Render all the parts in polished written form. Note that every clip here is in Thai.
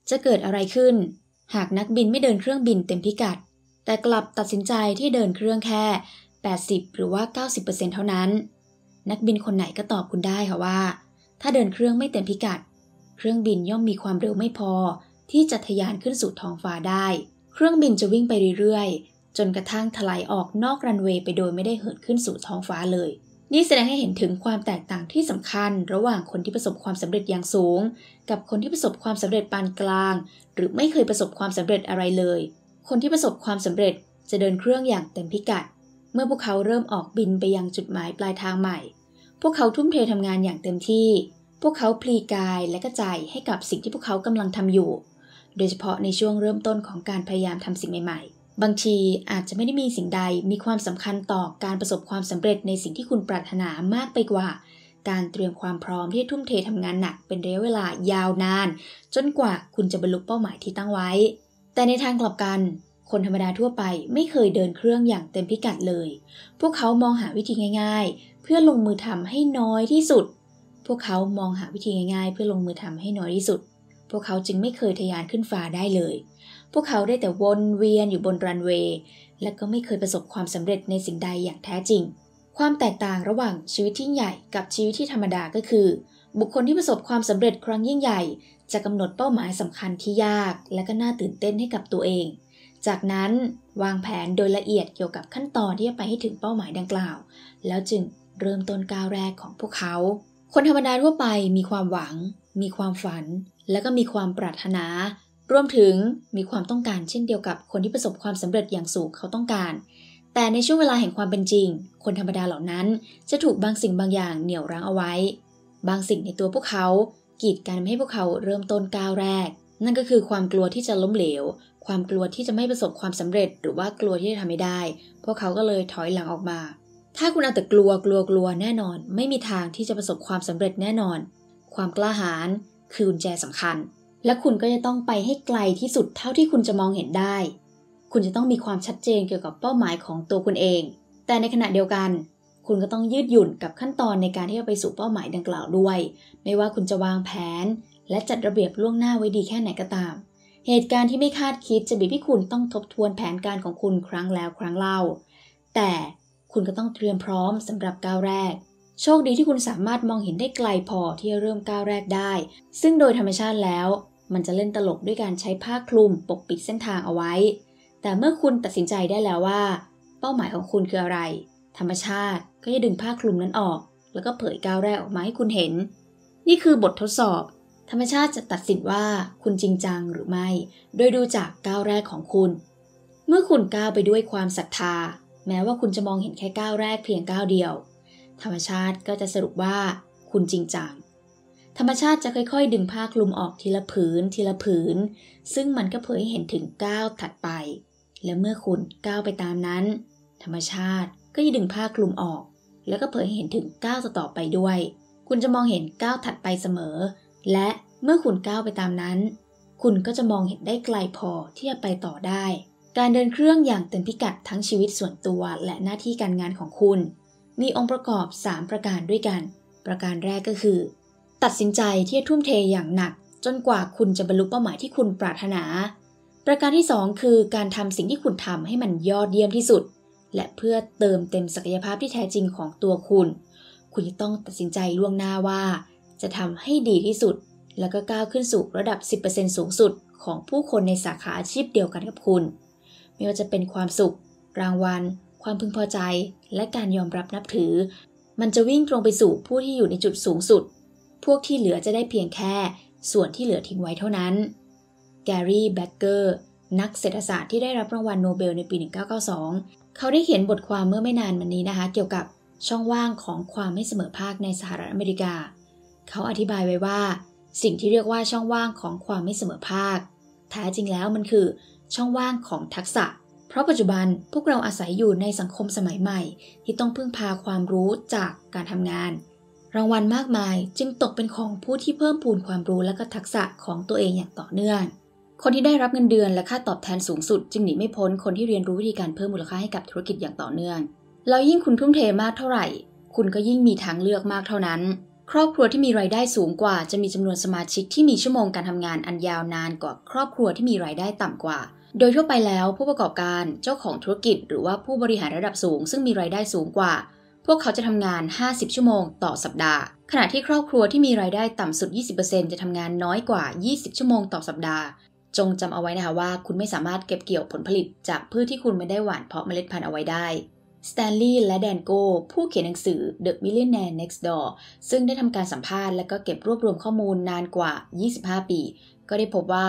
จะเกิดอะไรขึ้นหากนักบินไม่เดินเครื่องบินเต็มพิกัดแต่กลับตัดสินใจที่เดินเครื่องแค่80หรือว่า 90% เท่านั้นนักบินคนไหนก็ตอบคุณได้ค่ะว่าถ้าเดินเครื่องไม่เต็มพิกัดเครื่องบินย่อมมีความเร็วไม่พอที่จะทะยานขึ้นสู่ท้องฟ้าได้เครื่องบินจะวิ่งไปเรื่อยๆจนกระทั่งถลายออกนอกรันเวย์ไปโดยไม่ได้เหินขึ้นสู่ท้องฟ้าเลยนี่แสดงให้เห็นถึงความแตกต่างที่สำคัญระหว่างคนที่ประสบความสำเร็จอย่างสูงกับคนที่ประสบความสำเร็จปานกลางหรือไม่เคยประสบความสำเร็จอะไรเลยคนที่ประสบความสำเร็จจะเดินเครื่องอย่างเต็มพิกัดเมื่อพวกเขาเริ่มออกบินไปยังจุดหมายปลายทางใหม่พวกเขาทุ่มเททำงานอย่างเต็มที่พวกเขาพลีกายและก็ใจให้กับสิ่งที่พวกเขากำลังทำอยู่โดยเฉพาะในช่วงเริ่มต้นของการพยายามทำสิ่งใหม่ๆบางทีอาจจะไม่ได้มีสิ่งใดมีความสำคัญต่อการประสบความสำเร็จในสิ่งที่คุณปรารถนามากไปกว่าการเตรียมความพร้อมที่จะทุ่มเททำงานหนักเป็นระยะเวลายาวนานจนกว่าคุณจะบรรลุเป้าหมายที่ตั้งไว้แต่ในทางกลับกันคนธรรมดาทั่วไปไม่เคยเดินเครื่องอย่างเต็มพิกัดเลยพวกเขามองหาวิธีง่ายๆเพื่อลงมือทำให้น้อยที่สุดพวกเขามองหาวิธีง่ายๆเพื่อลงมือทำให้น้อยที่สุดพวกเขาจึงไม่เคยทะยานขึ้นฟ้าได้เลยพวกเขาได้แต่วนเวียนอยู่บนรันเวย์และก็ไม่เคยประสบความสำเร็จในสิ่งใดอย่างแท้จริงความแตกต่างระหว่างชีวิตที่ใหญ่กับชีวิตที่ธรรมดาก็คือบุคคลที่ประสบความสำเร็จครั้งยิ่งใหญ่จะกำหนดเป้าหมายสำคัญที่ยากและก็น่าตื่นเต้นให้กับตัวเองจากนั้นวางแผนโดยละเอียดเกี่ยวกับขั้นตอนที่จะไปให้ถึงเป้าหมายดังกล่าวแล้วจึงเริ่มต้นก้าวแรกของพวกเขาคนธรรมดาทั่วไปมีความหวังมีความฝันและก็มีความปรารถนารวมถึงมีความต้องการเช่นเดียวกับคนที่ประสบความสำเร็จอย่างสูงเขาต้องการแต่ในช่วงเวลาแห่งความเป็นจริงคนธรรมดาเหล่านั้นจะถูกบางสิ่งบางอย่างเหนี่ยวรั้งเอาไว้บางสิ่งในตัวพวกเขากีดกันไม่ให้พวกเขาเริ่มต้นก้าวแรกนั่นก็คือความกลัวที่จะล้มเหลวความกลัวที่จะไม่ประสบความสำเร็จหรือว่ากลัวที่จะทำไม่ได้พวกเขาก็เลยถอยหลังออกมาถ้าคุณเอาแต่กลัวแน่นอนไม่มีทางที่จะประสบความสำเร็จแน่นอนความกล้าหาญคือกุญแจสำคัญและคุณก็จะต้องไปให้ไกลที่สุดเท่าที่คุณจะมองเห็นได้คุณจะต้องมีความชัดเจนเกี่ยวกับเป้าหมายของตัวคุณเองแต่ในขณะเดียวกันคุณก็ต้องยืดหยุ่นกับขั้นตอนในการที่จะไปสู่เป้าหมายดังกล่าวด้วยไม่ว่าคุณจะวางแผนและจัดระเบียบล่วงหน้าไว้ดีแค่ไหนก็ตามเหตุการณ์ที่ไม่คาดคิดจะบีบให้คุณต้องทบทวนแผนการของคุณครั้งแล้วครั้งเล่าแต่คุณก็ต้องเตรียมพร้อมสำหรับก้าวแรกโชคดีที่คุณสามารถมองเห็นได้ไกลพอที่จะเริ่มก้าวแรกได้ซึ่งโดยธรรมชาติแล้วมันจะเล่นตลกด้วยการใช้ผ้าคลุมปกปิดเส้นทางเอาไว้แต่เมื่อคุณตัดสินใจได้แล้วว่าเป้าหมายของคุณคืออะไรธรรมชาติก็จะดึงผ้าคลุมนั้นออกแล้วก็เผยก้าวแรกออกมาให้คุณเห็นนี่คือบททดสอบธรรมชาติจะตัดสินว่าคุณจริงจังหรือไม่โดยดูจากก้าวแรกของคุณเมื่อคุณก้าวไปด้วยความศรัทธาแม้ว่าคุณจะมองเห็นแค่ก้าวแรกเพียงก้าวเดียวธรรมชาติก็จะสรุปว่าคุณจริงจังธรรมชาติจะค่อยๆดึงผ้าคลุมออกทีละผืนทีละผืนซึ่งมันก็เผยให้เห็นถึงก้าวถัดไปและเมื่อคุณก้าวไปตามนั้นธรรมชาติก็จะดึงผ้าคลุมออกแล้วก็เผยให้เห็นถึงก้าวต่อไปด้วยคุณจะมองเห็นก้าวถัดไปเสมอและเมื่อคุณก้าวไปตามนั้นคุณก็จะมองเห็นได้ไกลพอที่จะไปต่อได้การเดินเครื่องอย่างเต็มพิกัดทั้งชีวิตส่วนตัวและหน้าที่การงานของคุณมีองค์ประกอบ3ประการด้วยกันประการแรกก็คือตัดสินใจที่จะทุ่มเทอย่างหนักจนกว่าคุณจะบรรลุเป้าหมายที่คุณปรารถนาประการที่2คือการทำสิ่งที่คุณทำให้มันยอดเยี่ยมที่สุดและเพื่อเติมเต็มศักยภาพที่แท้จริงของตัวคุณจะต้องตัดสินใจล่วงหน้าว่าจะทำให้ดีที่สุดแล้วก็ก้าวขึ้นสู่ระดับ 10% สูงสุดของผู้คนในสาขาอาชีพเดียวกันกับคุณไม่ว่าจะเป็นความสุขรางวัลความพึงพอใจและการยอมรับนับถือมันจะวิ่งตรงไปสู่ผู้ที่อยู่ในจุดสูงสุดพวกที่เหลือจะได้เพียงแค่ส่วนที่เหลือทิ้งไว้เท่านั้นแกรี่แบ็กเกอร์นักเศรษฐศาสตร์ที่ได้รับรางวัลโนเบลในปี 1992เขาได้เขียนบทความเมื่อไม่นานมานี้นะคะเกี่ยวกับช่องว่างของความไม่เสมอภาคในสหรัฐอเมริกาเขาอธิบายไว้ว่าสิ่งที่เรียกว่าช่องว่างของความไม่เสมอภาคแท้จริงแล้วมันคือช่องว่างของทักษะเพราะปัจจุบันพวกเราอาศัยอยู่ในสังคมสมัยใหม่ที่ต้องพึ่งพาความรู้จากการทำงานรางวัลมากมายจึงตกเป็นของผู้ที่เพิ่มพูนความรู้และก็ทักษะของตัวเองอย่างต่อเนื่องคนที่ได้รับเงินเดือนและค่าตอบแทนสูงสุดจึงหนีไม่พ้นคนที่เรียนรู้วิธีการเพิ่มมูลค่าให้กับธุรกิจอย่างต่อเนื่องแล้วยิ่งคุณทุ่มเทมากเท่าไหร่คุณก็ยิ่งมีทางเลือกมากเท่านั้นครอบครัวที่มีรายได้สูงกว่าจะมีจำนวนสมาชิกที่มีชั่วโมงการทำงานอันยาวนานกว่าครอบครัวที่มีรายได้ต่ำกว่าโดยทั่วไปแล้วผู้ประกอบการเจ้าของธุรกิจหรือว่าผู้บริหารระดับสูงซึ่งมีรายได้สูงกว่าพวกเขาจะทำงาน50ชั่วโมงต่อสัปดาห์ขณะที่ครอบครัวที่มีรายได้ต่ำสุด 20% จะทำงานน้อยกว่า20ชั่วโมงต่อสัปดาห์จงจำเอาไว้นะคะว่าคุณไม่สามารถเก็บเกี่ยวผลผลิตจากพืชที่คุณไม่ได้หว่านเพาะเมล็ดพันธุ์เอาไว้ได้สแตนลีย์และแดนโกผู้เขียนหนังสือ The Millionaire Next Door ซึ่งได้ทำการสัมภาษณ์และก็เก็บรวบรวมข้อมูลนานกว่า25ปีก็ได้พบว่า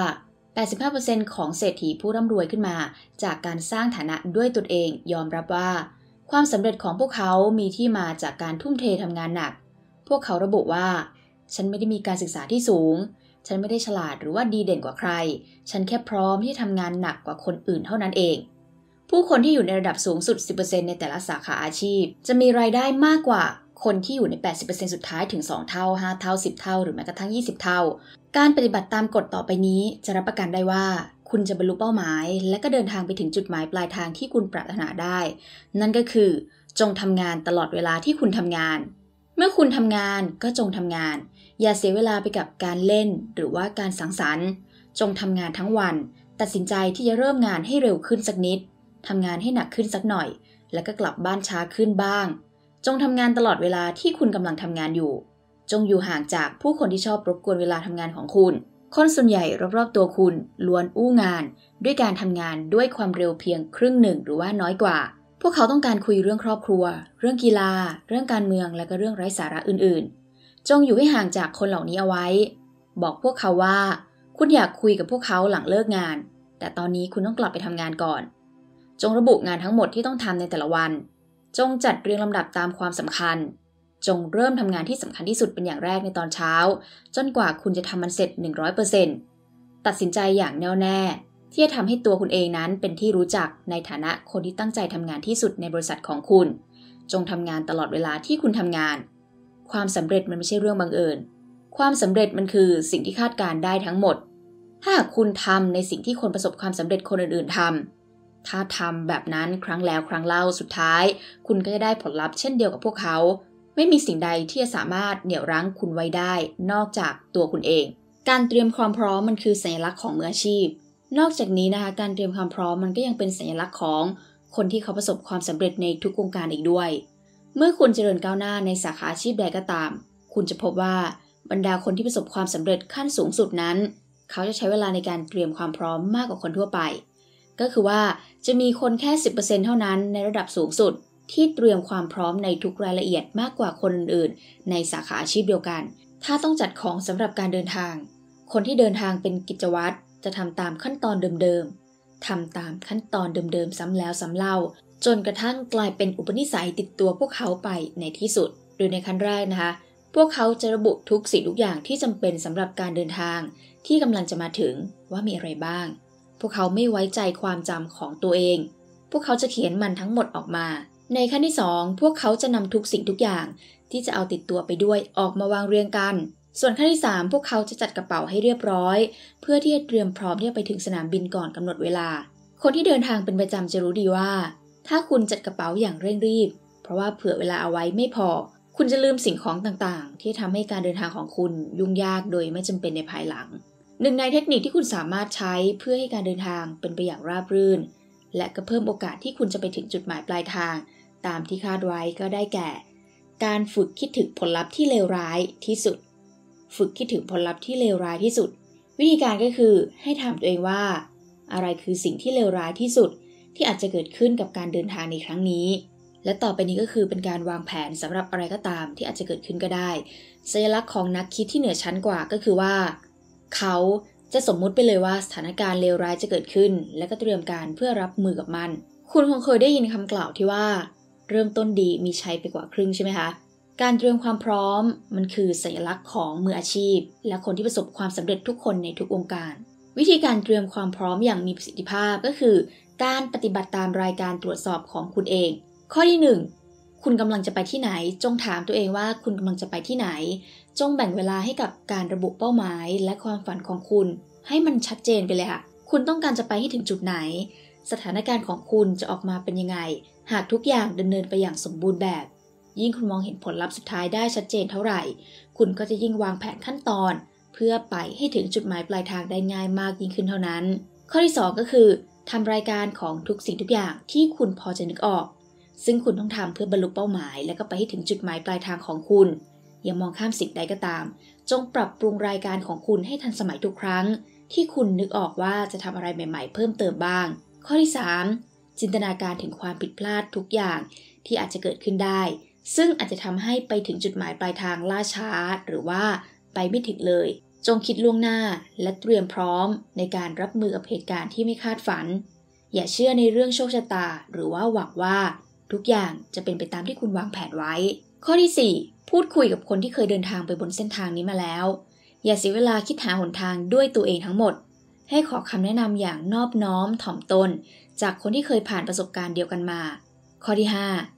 85% ของเศรษฐีผู้ร่ำรวยขึ้นมาจากการสร้างฐานะด้วยตนเองยอมรับว่าความสำเร็จของพวกเขามีที่มาจากการทุ่มเททำงานหนักพวกเขาระบุว่าฉันไม่ได้มีการศึกษาที่สูงฉันไม่ได้ฉลาดหรือว่าดีเด่นกว่าใครฉันแค่พร้อมที่ทำงานหนักกว่าคนอื่นเท่านั้นเองผู้คนที่อยู่ในระดับสูงสุด 10% ในแต่ละสาขาอาชีพจะมีรายได้มากกว่าคนที่อยู่ใน 80% สุดท้ายถึง2เท่า5เท่า10เท่าหรือแม้กระทั่ง20เท่าการปฏิบัติตามกฎต่อไปนี้จะรับประกันได้ว่าคุณจะบรรลุเป้าหมายและก็เดินทางไปถึงจุดหมายปลายทางที่คุณปรารถนาได้นั่นก็คือจงทำงานตลอดเวลาที่คุณทำงานเมื่อคุณทำงานก็จงทำงานอย่าเสียเวลาไปกับการเล่นหรือว่าการสังสรรค์จงทำงานทั้งวันตัดสินใจที่จะเริ่มงานให้เร็วขึ้นสักนิดทำงานให้หนักขึ้นสักหน่อยแล้วก็กลับบ้านช้าขึ้นบ้างจงทำงานตลอดเวลาที่คุณกำลังทำงานอยู่จงอยู่ห่างจากผู้คนที่ชอบรบกวนเวลาทำงานของคุณคนส่วนใหญ่รอบๆตัวคุณล้วนอู้งานด้วยการทำงานด้วยความเร็วเพียงครึ่งหนึ่งหรือว่าน้อยกว่าพวกเขาต้องการคุยเรื่องครอบครัวเรื่องกีฬาเรื่องการเมืองและก็เรื่องไร้สาระอื่นๆจงอยู่ให้ห่างจากคนเหล่านี้เอาไว้บอกพวกเขาว่าคุณอยากคุยกับพวกเขาหลังเลิกงานแต่ตอนนี้คุณต้องกลับไปทำงานก่อนจงระบุงานทั้งหมดที่ต้องทำในแต่ละวันจงจัดเรียงลำดับตามความสำคัญจงเริ่มทำงานที่สำคัญที่สุดเป็นอย่างแรกในตอนเช้าจนกว่าคุณจะทำมันเสร็จ 100% ตัดสินใจอย่างแน่วแน่ที่จะทำให้ตัวคุณเองนั้นเป็นที่รู้จักในฐานะคนที่ตั้งใจทำงานที่สุดในบริษัทของคุณจงทำงานตลอดเวลาที่คุณทำงานความสำเร็จมันไม่ใช่เรื่องบังเอิญความสำเร็จมันคือสิ่งที่คาดการได้ทั้งหมดถ้าหากคุณทำในสิ่งที่คนประสบความสำเร็จคนอื่นๆทำถ้าทำแบบนั้นครั้งแล้วครั้งเล่าสุดท้ายคุณก็จะได้ผลลัพธ์เช่นเดียวกับพวกเขาไม่มีสิ่งใดที่จะสามารถเหนี่ยวรั้งคุณไว้ได้นอกจากตัวคุณเองการเตรียมความพร้อมมันคือสัญลักษณ์ของมืออาชีพนอกจากนี้นะคะการเตรียมความพร้อมมันก็ยังเป็นสัญลักษณ์ของคนที่เขาประสบความสำเร็จในทุกวงการอีกด้วยเมื่อคุณเจริญก้าวหน้าในสาขาอาชีพใดก็ตามคุณจะพบว่าบรรดาคนที่ประสบความสำเร็จขั้นสูงสุดนั้นเขาจะใช้เวลาในการเตรียมความพร้อมมากกว่าคนทั่วไปก็คือว่าจะมีคนแค่ 10% เท่านั้นในระดับสูงสุดที่เตรียมความพร้อมในทุกรายละเอียดมากกว่าคนอื่นๆในสาขาอาชีพเดียวกันถ้าต้องจัดของสำหรับการเดินทางคนที่เดินทางเป็นกิจวัตรจะทำตามขั้นตอนเดิมๆทำตามขั้นตอนเดิมๆซ้ำแล้วซ้ำเล่าจนกระทั่งกลายเป็นอุปนิสัยติดตัวพวกเขาไปในที่สุดโดยในขั้นแรกนะคะพวกเขาจะระบุทุกสิ่งทุกอย่างที่จำเป็นสำหรับการเดินทางที่กำลังจะมาถึงว่ามีอะไรบ้างพวกเขาไม่ไว้ใจความจำของตัวเองพวกเขาจะเขียนมันทั้งหมดออกมาในขั้นที่2พวกเขาจะนำทุกสิ่งทุกอย่างที่จะเอาติดตัวไปด้วยออกมาวางเรียงกันส่วนขั้นที่3พวกเขาจะจัดกระเป๋าให้เรียบร้อยเพื่อที่จะเตรียมพร้อมที่จะไปถึงสนามบินก่อนกำหนดเวลาคนที่เดินทางเป็นประจำจะรู้ดีว่าถ้าคุณจัดกระเป๋าอย่างเร่งรีบเพราะว่าเผื่อเวลาเอาไว้ไม่พอคุณจะลืมสิ่งของต่างๆที่ทำให้การเดินทางของคุณยุ่งยากโดยไม่จำเป็นในภายหลังหนึ่งในเทคนิคที่คุณสามารถใช้เพื่อให้การเดินทางเป็นไปอย่างราบรื่นและก็เพิ่มโอกาสที่คุณจะไปถึงจุดหมายปลายทางตามที่คาดไว้ก็ได้แก่การฝึกคิดถึงผลลัพธ์ที่เลวร้ายที่สุดฝึกคิดถึงผลลัพธ์ที่เลวร้ายที่สุดวิธีการก็คือให้ถามตัวเองว่าอะไรคือสิ่งที่เลวร้ายที่สุดที่อาจจะเกิดขึ้นกับการเดินทางในครั้งนี้และต่อไปนี้ก็คือเป็นการวางแผนสำหรับอะไรก็ตามที่อาจจะเกิดขึ้นก็ได้สัญลักษณ์ของนักคิดที่เหนือชั้นกว่าก็คือว่าเขาจะสมมุติไปเลยว่าสถานการณ์เลวร้ายจะเกิดขึ้นและก็เตรียมการเพื่อรับมือกับมันคุณคงเคยได้ยินคำกล่าวที่ว่าเริ่มต้นดีมีชัยไปกว่าครึ่งใช่ไหมคะการเตรียมความพร้อมมันคือสัญลักษณ์ของมืออาชีพและคนที่ประสบความสำเร็จทุกคนในทุกวงการวิธีการเตรียมความพร้อมอย่างมีประสิทธิภาพก็คือการปฏิบัติตามรายการตรวจสอบของคุณเองข้อที่1คุณกำลังจะไปที่ไหนจงถามตัวเองว่าคุณกำลังจะไปที่ไหนจงแบ่งเวลาให้กับการระบุเป้าหมายและความฝันของคุณให้มันชัดเจนไปเลยค่ะคุณต้องการจะไปให้ถึงจุดไหนสถานการณ์ของคุณจะออกมาเป็นยังไงหากทุกอย่างดำเนินไปอย่างสมบูรณ์แบบยิ่งคุณมองเห็นผลลัพธ์สุดท้ายได้ชัดเจนเท่าไหร่คุณก็จะยิ่งวางแผนขั้นตอนเพื่อไปให้ถึงจุดหมายปลายทางได้ง่ายมากยิ่งขึ้นเท่านั้นข้อที่2ก็คือทำรายการของทุกสิ่งทุกอย่างที่คุณพอจะนึกออกซึ่งคุณต้องทำเพื่อบรรลุเป้าหมายและก็ไปให้ถึงจุดหมายปลายทางของคุณอย่ามองข้ามสิ่งใดก็ตามจงปรับปรุงรายการของคุณให้ทันสมัยทุกครั้งที่คุณนึกออกว่าจะทำอะไรใหม่ๆเพิ่มเติมบ้างข้อที่3จินตนาการถึงความผิดพลาดทุกอย่างที่อาจจะเกิดขึ้นได้ซึ่งอาจจะทำให้ไปถึงจุดหมายปลายทางล่าช้าหรือว่าไปไม่ถึงเลยจงคิดล่วงหน้าและเตรียมพร้อมในการรับมือกับเหตุการณ์ที่ไม่คาดฝันอย่าเชื่อในเรื่องโชคชะตาหรือว่าหวังว่าทุกอย่างจะเป็นไปตามที่คุณวางแผนไว้ข้อที่4พูดคุยกับคนที่เคยเดินทางไปบนเส้นทางนี้มาแล้วอย่าเสียเวลาคิดหาหนทางด้วยตัวเองทั้งหมดให้ขอคำแนะนำอย่างนอบน้อมถ่อมตนจากคนที่เคยผ่านประสบการณ์เดียวกันมาข้อที่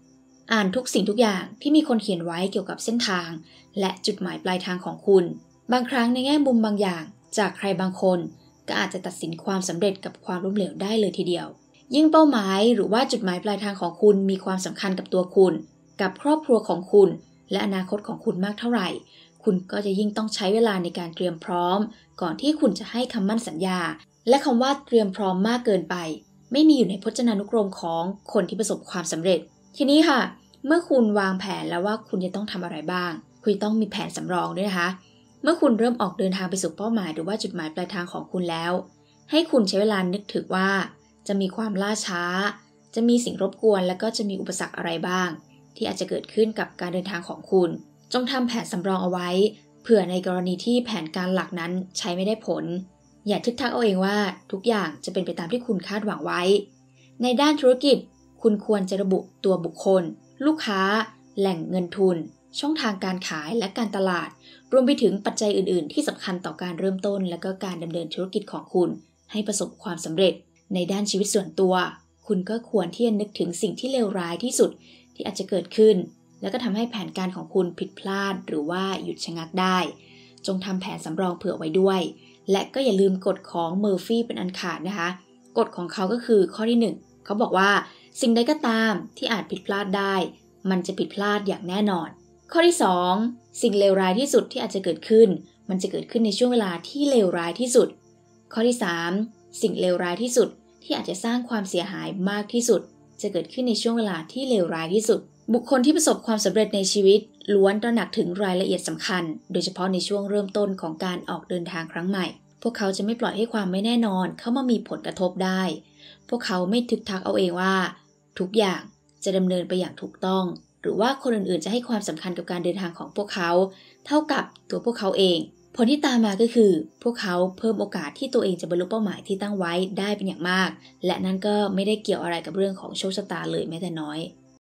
5อ่านทุกสิ่งทุกอย่างที่มีคนเขียนไว้เกี่ยวกับเส้นทางและจุดหมายปลายทางของคุณบางครั้งในแง่มุมบางอย่างจากใครบางคนก็อาจจะตัดสินความสำเร็จกับความล้มเหลวได้เลยทีเดียวยิ่งเป้าหมายหรือว่าจุดหมายปลายทางของคุณมีความสำคัญกับตัวคุณกับครอบครัวของคุณและอนาคตของคุณมากเท่าไหร่คุณก็จะยิ่งต้องใช้เวลาในการเตรียมพร้อมก่อนที่คุณจะให้คำมั่นสัญญาและคำว่าเตรียมพร้อมมากเกินไปไม่มีอยู่ในพจนานุกรมของคนที่ประสบความสำเร็จทีนี้ค่ะเมื่อคุณวางแผนแล้วว่าคุณจะต้องทำอะไรบ้างคุณต้องมีแผนสำรองด้วยนะคะเมื่อคุณเริ่มออกเดินทางไปสู่เป้าหมายหรือว่าจุดหมายปลายทางของคุณแล้วให้คุณใช้เวลานึกถึงว่าจะมีความล่าช้าจะมีสิ่งรบกวนและก็จะมีอุปสรรคอะไรบ้างที่อาจจะเกิดขึ้นกับการเดินทางของคุณจงทำแผนสำรองเอาไว้เผื่อในกรณีที่แผนการหลักนั้นใช้ไม่ได้ผลอย่าทึกทักเอาเองว่าทุกอย่างจะเป็นไปตามที่คุณคาดหวังไว้ในด้านธุรกิจคุณควรจะระบุตัวบุคคลลูกค้าแหล่งเงินทุนช่องทางการขายและการตลาดรวมไปถึงปัจจัยอื่นๆที่สำคัญต่อการเริ่มต้นและก็การดำเนินธุรกิจของคุณให้ประสบความสำเร็จในด้านชีวิตส่วนตัวคุณก็ควรที่จะนึกถึงสิ่งที่เลวร้ายที่สุดที่อาจจะเกิดขึ้นแล้วก็ทำให้แผนการของคุณผิดพลาดหรือว่าหยุดชะงักได้จงทำแผนสำรองเผื่อไว้ด้วยและก็อย่าลืมกฎของเมอร์ฟี่เป็นอันขาดนะคะกฎของเขาก็คือข้อที่1เขาบอกว่าสิ่งใดก็ตามที่อาจผิดพลาดได้มันจะผิดพลาดอย่างแน่นอนข้อที่2สิ่งเลวร้ายที่สุดที่อาจจะเกิดขึ้นมันจะเกิดขึ้นในช่วงเวลาที่เลวร้ายที่สุดข้อที่3สิ่งเลวร้ายที่สุดที่อาจจะสร้างความเสียหายมากที่สุดจะเกิดขึ้นในช่วงเวลาที่เลวร้ายที่สุดบุคคลที่ประสบความสำเร็จในชีวิตล้วนตระหนักถึงรายละเอียดสำคัญโดยเฉพาะในช่วงเริ่มต้นของการออกเดินทางครั้งใหม่พวกเขาจะไม่ปล่อยให้ความไม่แน่นอนเข้ามามีผลกระทบได้พวกเขาไม่ทึกทักเอาเองว่าทุกอย่างจะดำเนินไปอย่างถูกต้องหรือว่าคนอื่นๆจะให้ความสำคัญกับการเดินทางของพวกเขาเท่ากับตัวพวกเขาเองผลที่ตามมาก็คือพวกเขาเพิ่มโอกาสที่ตัวเองจะบรรลุเป้าหมายที่ตั้งไว้ได้เป็นอย่างมากและนั่นก็ไม่ได้เกี่ยวอะไรกับเรื่องของโชคชะตาเลยแม้แต่น้อย